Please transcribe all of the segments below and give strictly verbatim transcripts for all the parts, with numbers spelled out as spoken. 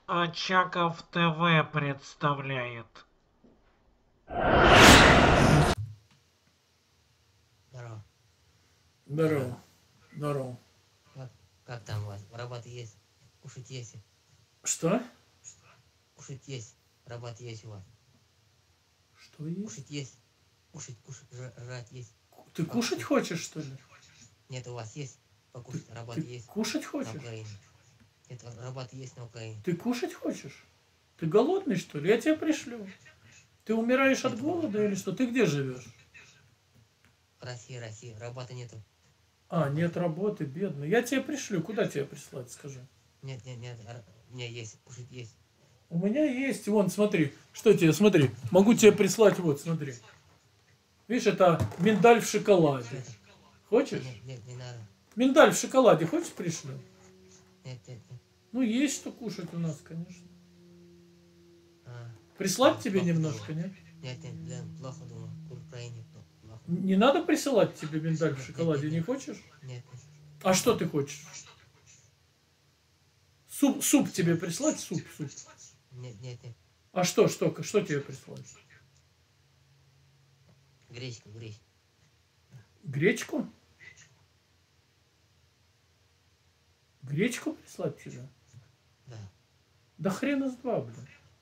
Очаков ТВ представляет. Здорово. Здорово. Здорово. Как, как там у вас? Работа есть? Кушать есть? Что? Кушать есть. Работа есть у вас? Что есть? Кушать есть. Кушать, кушать, жра- жрать есть. Ты кушать хочешь, что ли? Нет, у вас есть? Покушать, Ты, работа ты есть кушать на хочешь? Украине. Нет, работа есть на Украине. Ты кушать хочешь? Ты голодный, что ли? Я тебя пришлю. Ты умираешь от Нет, голода или что? Ты где живешь? Россия, Россия. Работы нету. А, нет работы, бедный. Я тебя пришлю. Куда тебя прислать, скажи? Нет, нет, нет. р- У меня есть. Кушать есть. У меня есть. Вон, смотри. Что тебе, смотри. Могу тебе прислать, вот, смотри. Видишь, это миндаль в шоколаде. Хочешь? Нет, нет, не надо. Миндаль в шоколаде хочешь пришлю? Нет, нет, нет. Ну, есть что кушать у нас, конечно. А, Прислать тебе плохо немножко, думаю. нет? Нет, нет, Лен, плохо думаю. В Украине пл- плохо. Не надо присылать тебе миндаль в Нет, шоколаде, нет, не нет. хочешь? Нет, нет. А что ты хочешь? Суп, суп тебе прислать? Суп, суп. Нет, нет, нет. А что, что, что тебе прислать? Гречка, гречка. Гречку? Гречку прислать тебе? Да. Да хрена с два, блин.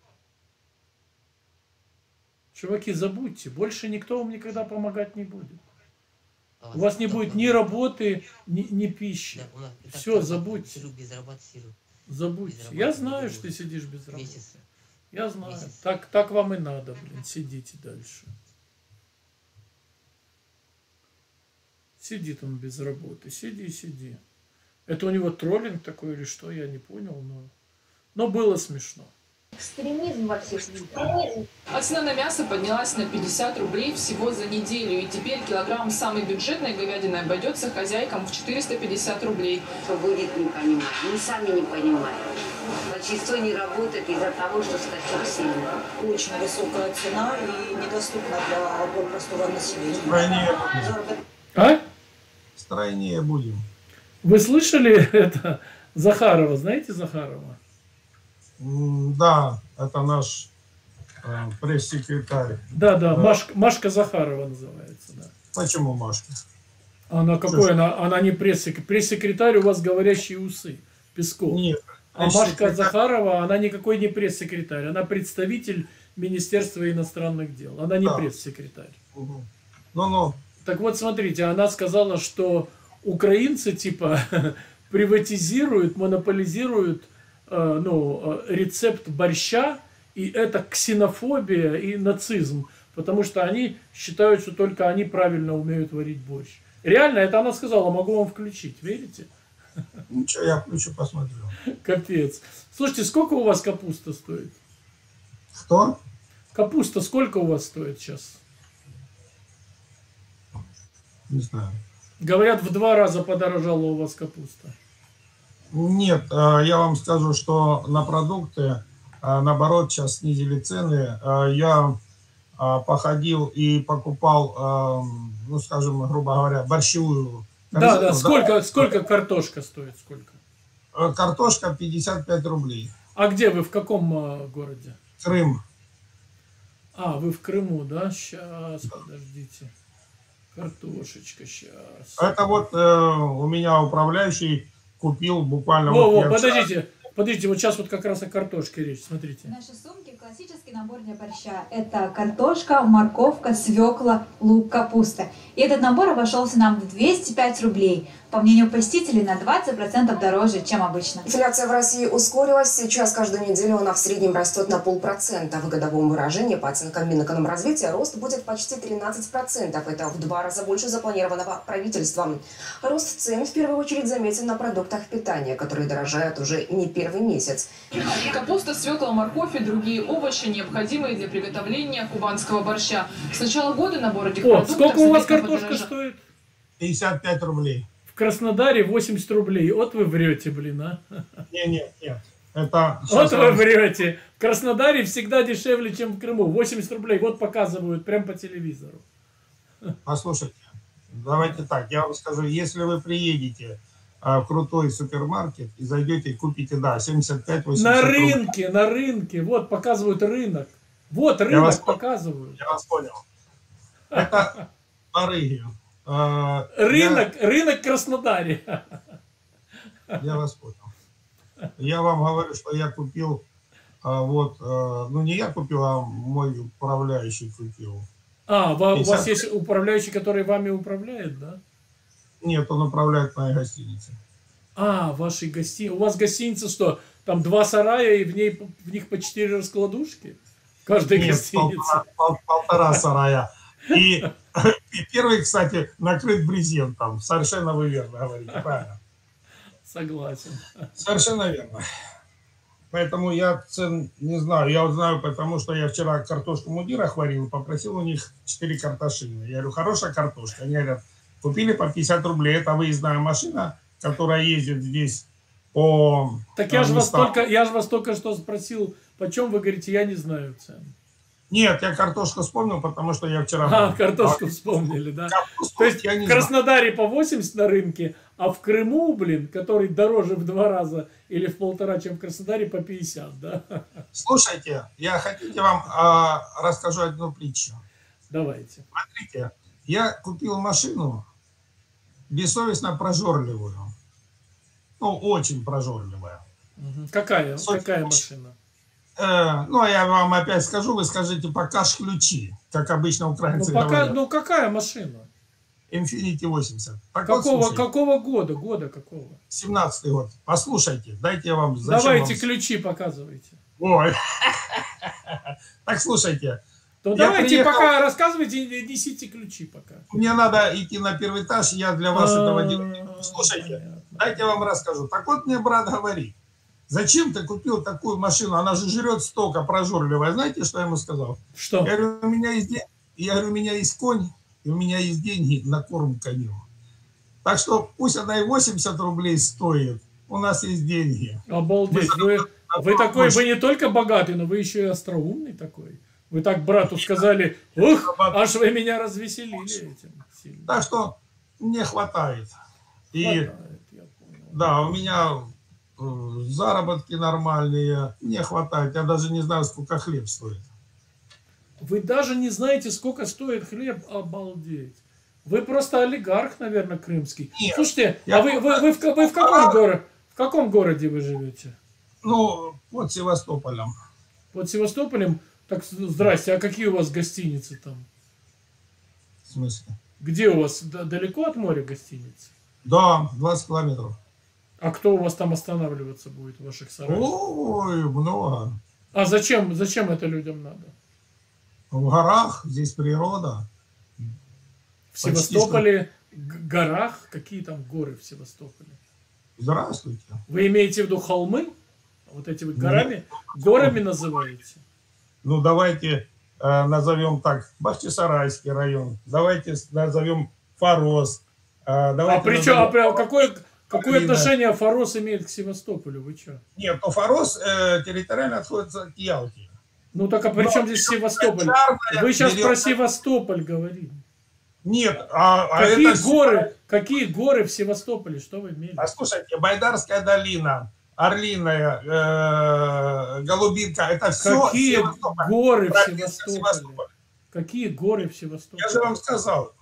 Чуваки, забудьте, больше никто вам никогда помогать не будет. А У вас не кто будет кто ни будет? работы, ни, ни пищи. Да, у нас и так Все, работа, забудьте. Сижу без работы, сижу. Забудьте. Без Я работы знаю, не что ты буду. сидишь без работы. Месяц. Я знаю. Месяц. Так, так вам и надо, блин. Сидите дальше. Сидит он без работы. Сиди, сиди. Это у него троллинг такой или что, я не понял, но, но было смешно. Экстремизм во всех экстремизм. А цена на мясо поднялась на пятьдесят рублей всего за неделю. И теперь килограмм самой бюджетной говядины обойдется хозяйкам в четыреста пятьдесят рублей. Что будет, не понимаю. Мы сами не понимаем. Большинство не работает из-за того, что скачок сильно. Очень высокая цена и недоступна для простого населения. Стройнее, А? стройнее будем. Вы слышали это? Захарова, знаете Захарова? М, Да, это наш э, пресс-секретарь. Да, да, Да. Машка, Машка Захарова называется, да. Почему Машка? Она какой? Она, она не пресс-секретарь. Пресс-секретарь, у вас говорящие усы. Песков. Нет. А Машка пресс-секретарь- Захарова, она никакой не пресс-секретарь. Она представитель Министерства иностранных дел. Она не Да. пресс-секретарь. Мгм. Ну-ну, Так вот, смотрите, она сказала, что украинцы типа приватизируют, монополизируют э, ну, э, рецепт борща, и это ксенофобия и нацизм, потому что они считают, что только они правильно умеют варить борщ. Реально, это она сказала, могу вам включить, верите? ничего, я включу, посмотрю. Капец. Слушайте, сколько у вас капуста стоит? Что? Капуста сколько у вас стоит сейчас? Не знаю. Говорят, в два раза подорожала у вас капуста. Нет, э, я вам скажу, что на продукты, э, наоборот, сейчас снизили цены. Э, Я э, походил и покупал, э, ну, скажем, грубо говоря, борщевую Да, корзину, да. Сколько, сколько картошка стоит? Сколько? Э, Картошка пятьдесят пять рублей. А где вы? В каком э, городе? Крым. А, вы в Крыму, да? Сейчас, подождите. Картошечка, сейчас. Это вот э, у меня управляющий купил буквально... Во, вот во, я вчера- подождите. Подождите, вот сейчас вот как раз о картошке речь, смотрите. В нашей сумке классический набор для борща. Это картошка, морковка, свекла, лук, капуста. И этот набор обошелся нам в двести пять рублей. По мнению посетителей, на двадцать процентов дороже, чем обычно. Инфляция в России ускорилась. Сейчас каждую неделю она в среднем растет на полпроцента. В годовом выражении по оценкам Минэкономразвития рост будет почти тринадцать процентов. Это в два раза больше запланированного правительством. Рост цен в первую очередь заметен на продуктах питания, которые дорожают уже не первый месяц. Капуста, свекла, морковь и другие овощи, необходимые для приготовления кубанского борща. С начала года набор этих О, продуктов... сколько у вас заметно картошка подорожал. стоит? пятьдесят пять рублей. В Краснодаре восемьдесят рублей. Вот вы врете, блин, а. Не, нет, нет. Это... Вот сейчас вы я вам- врете. В Краснодаре всегда дешевле, чем в Крыму. восемьдесят рублей. Вот показывают прям по телевизору. Послушайте, давайте так, я вам скажу, если вы приедете в крутой супермаркет и зайдете и купите, да, семьдесят пять восемьдесят На рублей. рынке, на рынке. Вот, показывают рынок. Вот, Я рынок вас понял. показывают. Я вас понял. Это барыги. А, Рынок, рынок в Краснодаре. Я, я вас понял. Я вам говорю, что я купил, а, вот, а, ну не я купил, а мой управляющий купил. А, ва- у вас пятьдесят есть управляющий, который вами управляет, да? Нет, он управляет моей гостиницей. А, вашей гостиницы. У вас гостиница что? Там два сарая и в, ней, в них по четыре раскладушки? В каждой Нет, гостинице. полтора, пол- полтора сарая. И, и первый, кстати, накрыт брезентом. Совершенно вы верно говорите, правильно. Согласен. Совершенно верно. Поэтому я цен не знаю. Я вот знаю, потому что я вчера картошку в мундирах варил и попросил у них четыре картошины. Я говорю, хорошая картошка. Они говорят, купили по пятьдесят рублей. Это выездная машина, которая ездит здесь по Так я же вас местам. только, я же вас только что спросил, почем вы говорите, я не знаю цен. Нет, я картошку вспомнил, потому что я вчера... А, картошку вспомнили, да? Капусту То есть я не в знаю. Краснодаре по восемьдесят на рынке, а в Крыму, блин, который дороже в два раза или в полтора, чем в Краснодаре, по пятьдесят, да? Слушайте, я хотите вам а, расскажу одну притчу. Давайте. Смотрите, я купил машину бессовестно прожорливую. Ну, очень прожорливая. Мгм. Какая, Сотни какая тысяч. машина? Э, ну, я вам опять скажу, вы скажите покаж ключи, как обычно Ну, украинцы пока, говорят. ну какая машина? Infiniti восемьдесят. Так вот, Какого, слушайте, какого года? Года какого? семнадцатый год. Послушайте, дайте я вам... зачем Давайте вам- ключи показывайте. Ой. Так, слушайте, То Я давайте приехал- пока рассказывайте, и несите ключи пока. мне надо идти на первый этаж, я для вас этого не... А, Слушайте, понятно. дайте я вам расскажу. Так вот мне брат говорит, зачем ты купил такую машину, она же жрет столько прожорливая. Знаете, что я ему сказал? Что? Я говорю, у меня есть, де- я говорю, у меня есть конь, и у меня есть деньги на корм коню. Так что пусть она и восемьдесят рублей стоит, у нас есть деньги. Обалдеть. Мы Вы, вы такой, вы не только богатый, но вы еще и остроумный такой. Вы так брату сказали, ух, аж вы меня развеселили этим сильно. Так что мне хватает. И Хватает, я понял. да, у меня э, заработки нормальные, мне хватает. Я даже не знаю, сколько хлеб стоит. Вы даже не знаете, сколько стоит хлеб, обалдеть. Вы просто олигарх, наверное, крымский. Нет, Слушайте, я а вы, вы, вы, в, ка- вы в каком городе? В каком городе вы живете? Ну, под Севастополем. Под Севастополем? Так, здрасте, а какие у вас гостиницы там? В смысле? Где у вас? Д- далеко от моря гостиницы? Да, двадцать километров. А кто у вас там останавливаться будет в ваших сараях? Ой, много. А зачем, зачем это людям надо? В горах, здесь природа. В Почти Севастополе, г- горах? Какие там горы в Севастополе? Здравствуйте. Вы имеете в виду холмы? Вот эти вы горами? Горами называете? Ну, давайте э, назовем так, Бахчисарайский район. Давайте с- назовем Фарос. Э, А давайте при чем, а назовем- при- какое, какое Алина. отношение Фарос имеет к Севастополю? Вы что? Нет, то Фарос э, территориально отходится к Ялте. Ну так а при чем здесь Севастополь? Полярная Вы сейчас берет- про Севастополь говорите. Нет, а, а Какие это... горы, какие горы в Севастополе? Что вы имели? А слушайте, Байдарская долина, Орлиная, э, Голубинка, это все Какие Севастополь. горы в Прописка Севастополе? Севастополь. Какие горы в Севастополе? Я же вам сказал.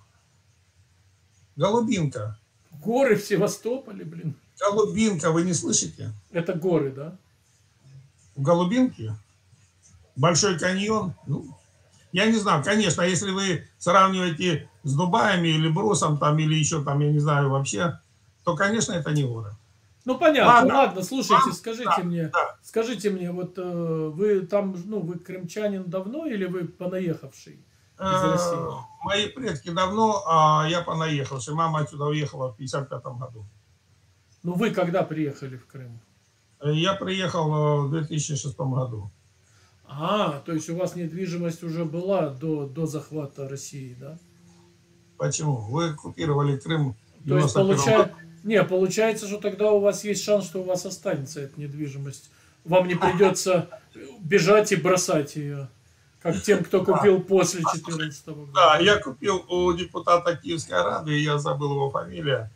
Голубинка. Горы в Севастополе, блин. Голубинка, вы не слышите? Это горы, да? В Голубинке Большой каньон. Ну, я не знаю, конечно, если вы сравниваете с Дубаями или Брусом, там, или еще там, я не знаю вообще, то, конечно, это не горы. Ну понятно, Ладно. ладно, слушайте, Ладно, скажите да, мне, да. скажите мне, вот э, вы там, ну, вы крымчанин давно или вы понаехавший из Э, России? Мои предки давно, а я понаехавший. Мама отсюда уехала в пятьдесят пятом году. Ну вы когда приехали в Крым? Э, Я приехал в две тысячи шестом году. А, то есть у вас недвижимость уже была до, до захвата России, да? Почему? Вы оккупировали Крым в То есть девяносто первом получается, году. не, получается, что тогда у вас есть шанс, что у вас останется эта недвижимость. Вам не придется бежать и бросать ее, как тем, кто купил после две тысячи четырнадцатого года. Да, я купил у депутата Киевской Рады, я забыл его фамилия.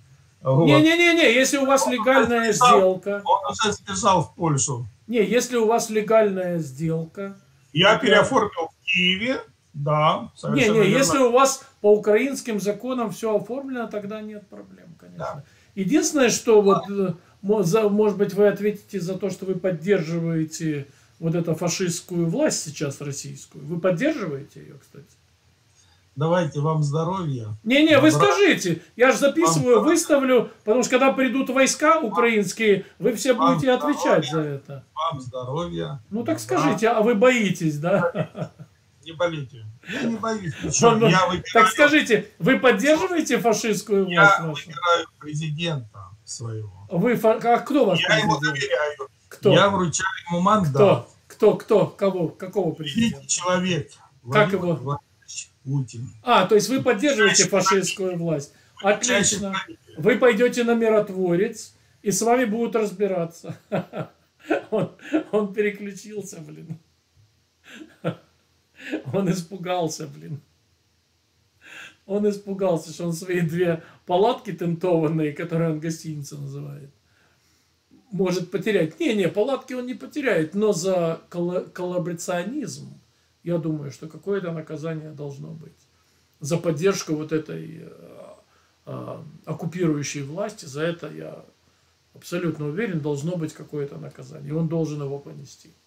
Вот. Не-не-не, если у вас легальная сделка. Он уже сбежал в Польшу. Не, если у вас легальная сделка. Я это... переоформил в Киеве, да. Не, не, если у вас по украинским законам все оформлено, тогда нет проблем, конечно. Да. Единственное, что да. вот, может быть, вы ответите за то, что вы поддерживаете вот эту фашистскую власть сейчас российскую. Вы поддерживаете ее, кстати? Давайте вам здоровья. Не-не, вы скажите. Я же записываю, вам выставлю, потому что когда придут войска украинские, вы все вам будете здоровья. Отвечать за это. Вам здоровья. Ну так скажите, а вы боитесь, да? Не болите. Я не боюсь. Ну, я выбираю... Так скажите, вы поддерживаете фашистскую власть? Я нашу? выбираю президента своего. Вы, а кто ваш я президент? ему доверяю. Кто? Я вручаю ему мандат. Кто? Кто? Кто? Кого? Какого президента? Великий человек. Как Владимир его? Владимирович Путин. А, то есть вы поддерживаете фашистскую власть. Отлично. Вы пойдете на миротворец, и с вами будут разбираться. Он, он переключился, блин. Он испугался, блин. Он испугался, что он свои две палатки тентованные, которые он гостиница называет, может потерять. Не-не, палатки он не потеряет, но за коллаборационизм, я думаю, что какое-то наказание должно быть. За поддержку вот этой э, э, оккупирующей власти, за это я абсолютно уверен, должно быть какое-то наказание. И он должен его понести.